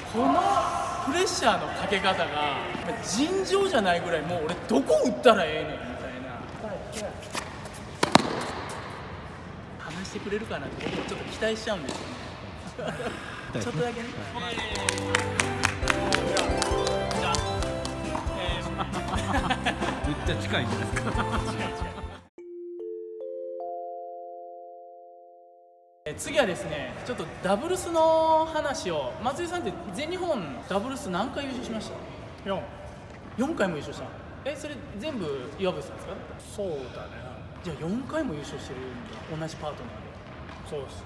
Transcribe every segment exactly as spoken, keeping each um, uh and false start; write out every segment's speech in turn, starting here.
このプレッシャーのかけ方が尋常じゃないぐらい、もう俺どこ打ったらええねんみたいな。話してくれるかなって僕もちょっと期待しちゃうんですよね。ちょっとだけね。 めっちゃ近いんですけど。 次はですね、ちょっとダブルスの話を。松井さんって全日本ダブルス何回優勝しました？ よん。 よんかいも優勝した。え、それ全部岩渕さんですか？ そうだね。 じゃあよんかいも優勝してるんだ、同じパートナーで。 そうです。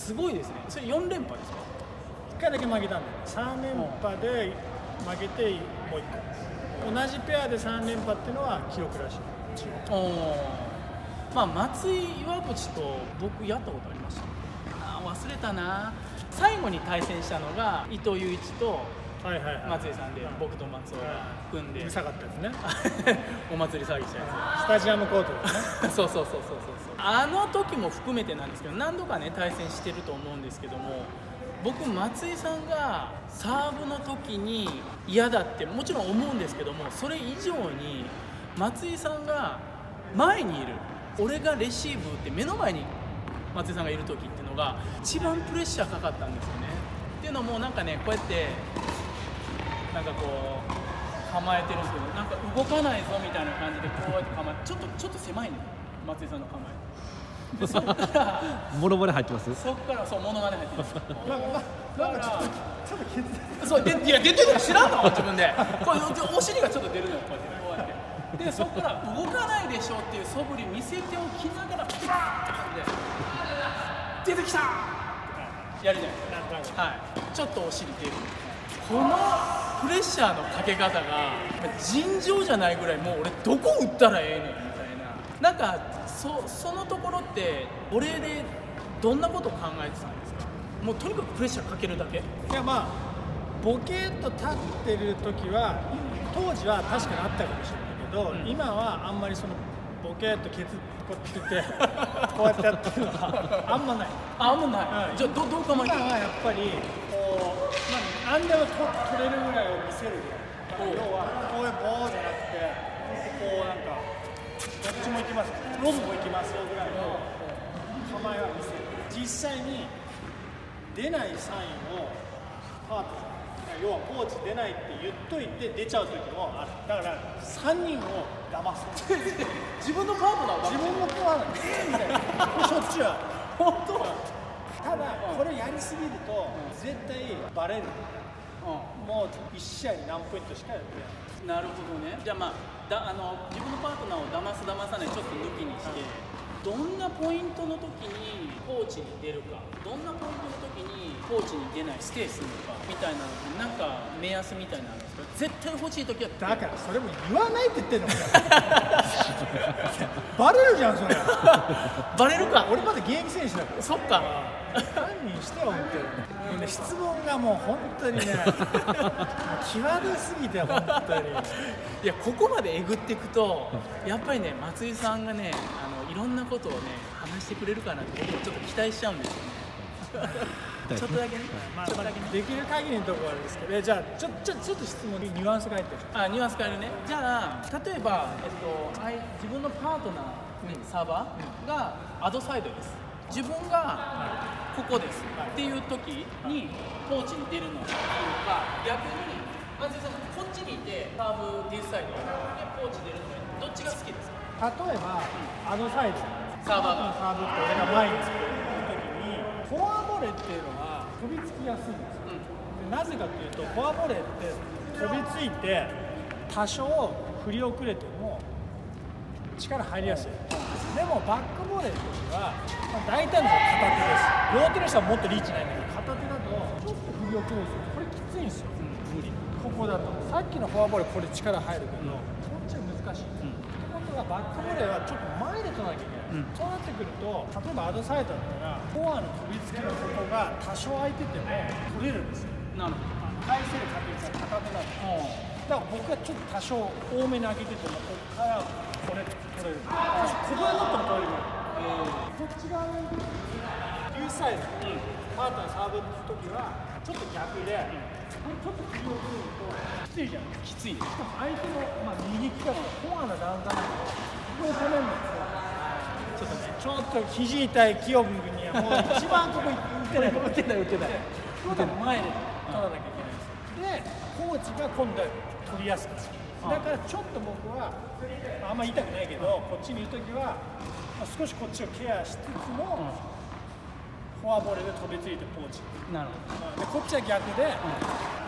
すごいですね。それよん連覇ですか？ いっかいだけ負けたんだよ。さん連覇で負けてもういっかい。同じペアでさん連覇っていうのは記録らしい。 おお。まあ松井岩渕と僕やったことありました。ああ、忘れたな。最後に対戦したのが伊藤雄一とはいはいはい、 松井さんで、僕と松尾が組んで、 うるさかったですね。 お祭り騒ぎしたやつ。 スタジアムコートですね。 そうそうそうそうそうそう。あの時も含めてなんですけど、何度かね対戦してると思うんですけども、僕松井さんがサーブの時に嫌だってもちろん思うんですけども、それ以上に松井さんが前にいる、俺がレシーブって目の前に松井さんがいる時っていうのが一番プレッシャーかかったんですよね。っていうのもなんかね、こうやってなんかこう構えてるんですけど、なんか動かないぞみたいな感じでこうやって構えて、ちょっとちょっと狭いね、松井さんの構え。でそっからモノマネ入ってます？ そっからそうモノマネ入ってます。 なんかなんかちょっとちょっと削そうで、いや出てるの知らんの自分で。これお尻がちょっと出るのよ、こうやってこうやって。でそっから動かないでしょっていう素振り見せておきながらピタッて出てきたやるじゃないですか。はい。ちょっとお尻出る。このプレッシャーのかけ方が尋常じゃないぐらい、もう俺どこ打ったらええねんみたいな。なんか そ, そのところってお礼でどんなことを考えてたんですか？もうとにかくプレッシャーかけるだけ。 いやまあボケーっと立ってる時は当時は確かにあったかもしれないけど、うん、今はあんまりそのボケーっとケツこうやってこうやってやってるのはあんまない。 あ、あんまない。はい、じゃあ ど, どう構えてる？ 今はやっぱりこう、まあ、何でもと取れるぐらいを見せるぐらい。要はこういう棒じゃなくてこうなんかどっちも行きます、ロンも行きますよぐらいの構えは見せる。実際に出ないサインをパートナー、要はコーチ出ないって言っといて出ちゃう時もある。だからさんにんを騙す。 自分のパートナーを自分のパートナーみたいな。しょっちゅうある。 本当？ ただこれやりすぎると絶対バレる。もういち試合に何ポイントしかやってない。 なるほどね。じゃあまあだあの自分のパートナーを騙す騙さないちょっと抜きにして、どんなポイントの時にコーチに出るか、どんなポイントの時にコーチに出ないステイするのかみたいなのってなんか目安みたいなのあるんですか？絶対欲しい時は。 だからそれも言わないって言ってんのバレるじゃんそれ。 バレるか。 俺まだ現役選手だから。 そっか。 犯人してよ本当に。もうね、質問がもう本当にね際どすぎて本当に。 いやここまでえぐっていくとやっぱりね、松井さんがね、あのいろんなことをね話してくれるかなって僕もちょっと期待しちゃうんですよね。ちょっとだけね、 まあ、ちょっとだけね、できる限りのところはあるんですけど、じゃあちょちょちょっと質問にニュアンスが入ってる。 あ、ニュアンス変えるね。じゃあ例えば、えっと、あい自分のパートナー、うん、サーバーがアドサイドです。自分がここです、はい、っていう時にコーチに出るのか、逆に松井さんこっちにいてサーブディスサイドでコーチ出るのか、どっちが好きですか？ 例えば、うん、アドサイドサーバーがサーブって俺が前につける時にフォアボレーっていうのは飛びつきやすいんですよ、うん、でなぜかというとフォアボレーって飛びついて多少振り遅れても力入りやすい、うん、でもバックボレーの時は、まあ、大体の片手です。両手の人はもっとリーチないんだけど、片手だとちょっと振り遅れるんですよ。これきついんですよ、うん、無理。ここだとさっきのフォアボレーこれ力入るけど、うん、こっちは難しい、うん、ってことはバックボレーはちょっと前で取らなきゃいけない、うん、そうなってくると例えばアドサイドだったらフォアの飛びつきのここが多少空いてても取れるんですよ。なるほど。返せる確率が高くなる、うん、だから僕はちょっと多少多めに上げててもここからこれ取れる。ここで取っても取れる、えー、こっち側に両サイド、うん、パートナーサーブの時はちょっと逆で、 ちょっと振り遅れるときついじゃないですか。 きついです。 しかも相手の、まあ、右利きだからフォアの段差なので、ここを止めるのってちょっとね、ちょっと肘痛い清文君にはもう一番ここ打てない打てない打てない打てない前で取らなきゃいけないんですよ。でコーチが今度は取りやすくなる。だからちょっと僕はあんまり痛くないけど、こっちにいるときは、まあ、少しこっちをケアしつつも、うん、フォアボールで飛びついてポーチ。 なるほど。 でこっちは逆で、うん、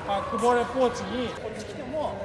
バックボールポーチにこっち来ても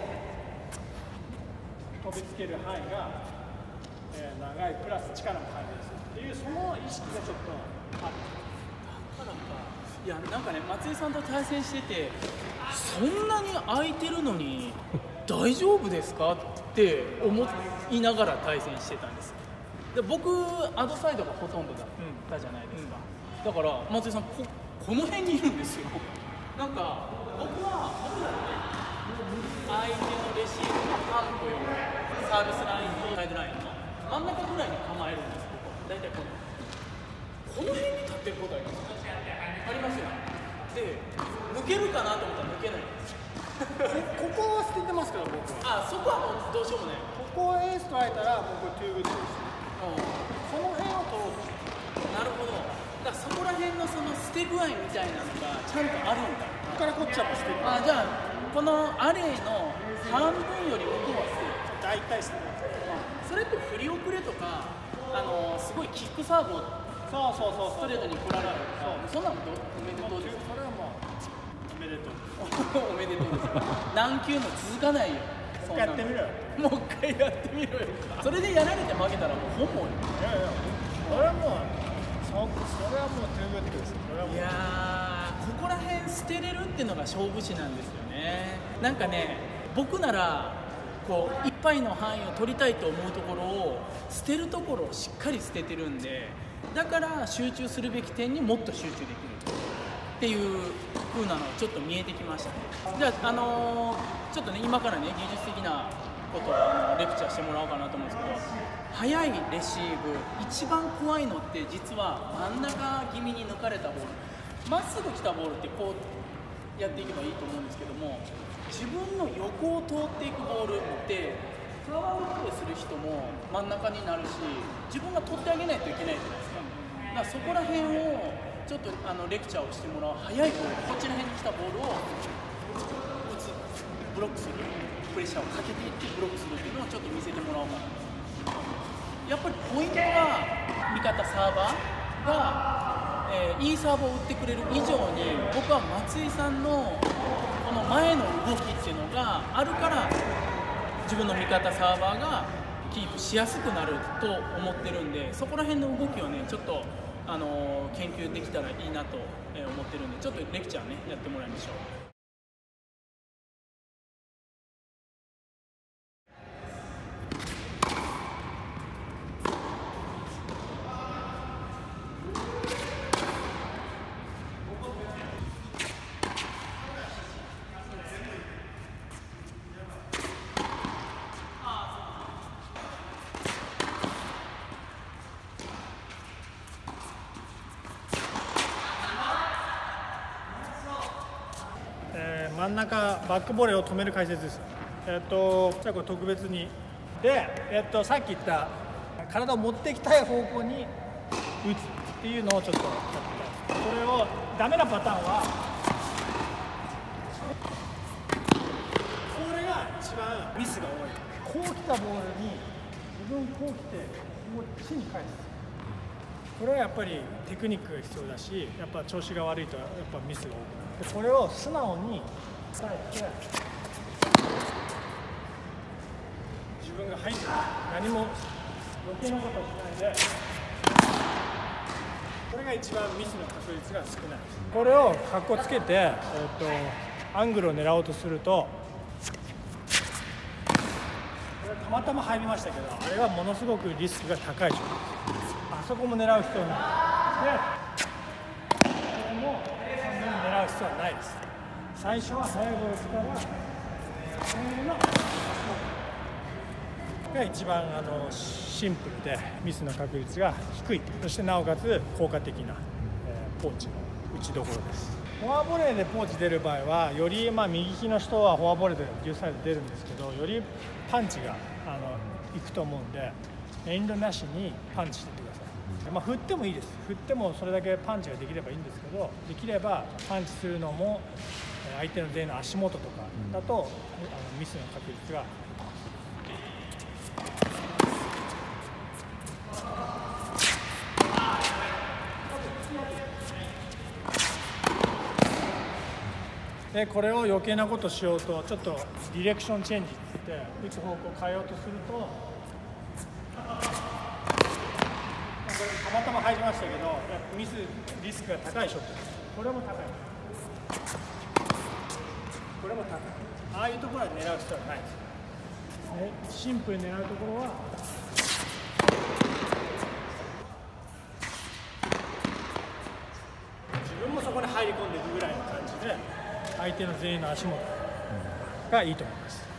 飛びつける範囲が、えー、長いプラス力も入るんですっていうその意識がちょっとある。 だからかいやなんかね松井さんと対戦しててそんなに空いてるのに大丈夫ですかって思いながら対戦してたんです。で僕アドサイドがほとんどだったじゃないですか、うん、だから松井さん こ, この辺にいるんですよ。なんか僕は僕だって相手のレシーブの半歩よりサービスラインとサイドラインの真ん中ぐらいに構えるんです僕は。大体このこの辺に立ってることありますありますよね。で抜けるかなと思ったら抜けないんですここは捨ててますから僕は。 あそこはもうどうしようもない。 ここをエース取られたら僕はトゥーグッドです。この辺を取ろうと。 なるほど。だからそこら辺のその捨て具合みたいなのがちゃんとあるんだ。 ここからこっちはもう捨てる。 あじゃあこのアレイの半分より向こうは捨てる。 大体捨てる。 それって振り遅れとかあのすごいキックサーブをそうそうそうストレートに振られるとかそんなのどおめでとうです。 それはもうおめでとう。 おめでとうです。何球も続かないよ。 もう一回やってみろよ。 もう一回やってみろよ。それでやられて負けたらもう本望よ。 いやいや、それはもうそそれはもうトゥーグッドです。それはもういやーここら辺捨てれるっていうのが勝負師なんですよね。なんかね僕ならこういっぱいの範囲を取りたいと思うところを捨てるところをしっかり捨ててるんで、だから集中するべき点にもっと集中できるっていう風なのがちょっと見えてきましたね。じゃあ、あのー、ちょっとね今からね技術的なことをあのレクチャーしてもらおうかなと思うんですけど、速いレシーブ一番怖いのって実は真ん中気味に抜かれたボール、まっすぐ来たボールってこうやっていけばいいと思うんですけども、自分の横を通っていくボールってフォアボールする人も真ん中になるし自分が取ってあげないといけないじゃないですか。だからそこら辺をちょっとあのレクチャーをしてもらう。速いボールこっちら辺に来たボールを打つブロックするプレッシャーをかけていってブロックするっていうのをちょっと見せてもらおうかな。やっぱりポイントは味方サーバーが、えー、いいサーブを打ってくれる以上に僕は松井さんのこの前の動きっていうのがあるから自分の味方サーバーがキープしやすくなると思ってるんで、そこら辺の動きをねちょっと、あのー、研究できたらいいなと思ってるんで、ちょっとレクチャーねやってもらいましょう。 真ん中バックボレーを止める解説です。えっとじゃあこれ特別にで、えっとさっき言った体を持っていきたい方向に打つっていうのをちょっとやってみたい。それをダメなパターンはこれが一番ミスが多い。こう来たボールに自分こう来てこっちに返す。これはやっぱりテクニックが必要だし、やっぱ調子が悪いとやっぱミスが多くなる。でこれを素直に返って自分が入って何も余計なことをしないで、これが一番ミスの確率が少ない。これをかっこつけて、えー、とアングルを狙おうとするとこれたまたま入りましたけど、あれはものすごくリスクが高い状況です。あそこも狙う必要ないで、これも完全に狙う必要はないです。最初は速いボールからせーのが一番あのシンプルでミスの確率が低い、そしてなおかつ効果的な、えー、ポーチの打ちどころです。 フォアボレーでポーチ出る場合はよりまあ右利きの人はフォアボレーで両サイド出るんですけど、よりパンチがあのいくと思うんで遠慮なしにパンチしていってください。まあ、振ってもいいです。振ってもそれだけパンチができればいいんですけど、できればパンチするのも相手の全員の足元とかだと、うん、あのミスの確率がでこれを余計なことしようとちょっとディレクションチェンジって言って打つ方向を変えようとすると、これたまたま入りましたけどミスリスクが高いショットです。これも高い、これも高い。ああいうところは狙う必要はないです。シンプルに狙うところは自分もそこに入り込んでいくぐらいの感じで相手の全員の足元がいいと思います。